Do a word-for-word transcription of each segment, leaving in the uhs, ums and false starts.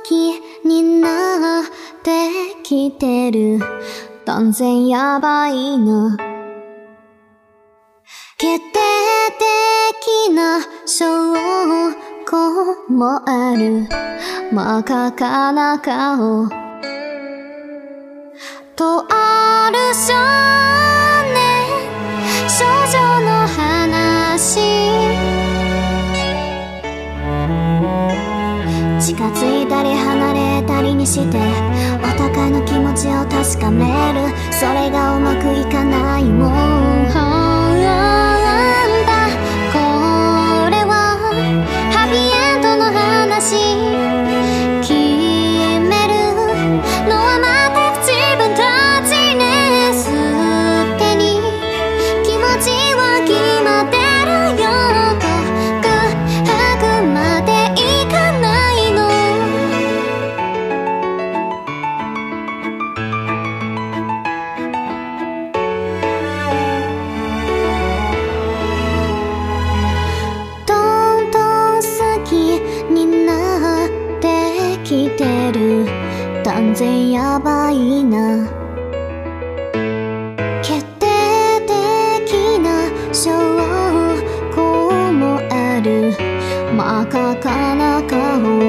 きになってきてる。断然やばいな。決定的な証拠もある。真っ赤かな顔とある少年少女の話。近づいたり離れたりにしてお互いの気持ちを確かめる。それがうまくいかないもん。これはハッピーエンドの話。決めるのはまた自分たちね。すでに気持ちは決まってるよ。告白までいかないの。どんどん好きになってきてる。断然やばいな。決定的な証拠もある。真っ赤かな顔。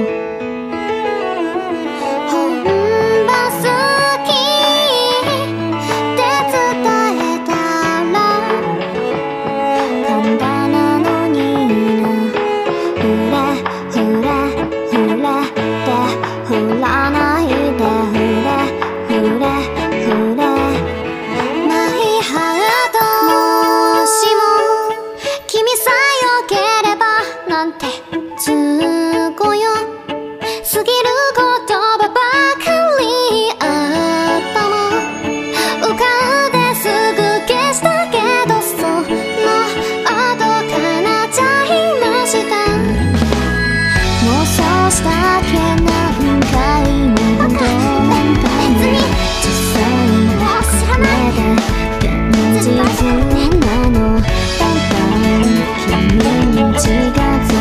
本場好きって伝えたら簡単なのにな。ふれふれふれって振らないで。ふれふれふれマイハート。もしも君さえよければなんて都合よすぎる言葉ばかり頭浮かんですぐ消したけど、その後叶っちゃいました。妄想したっけ何回も本当何回も実際目で現実なの。だんだん君に近づ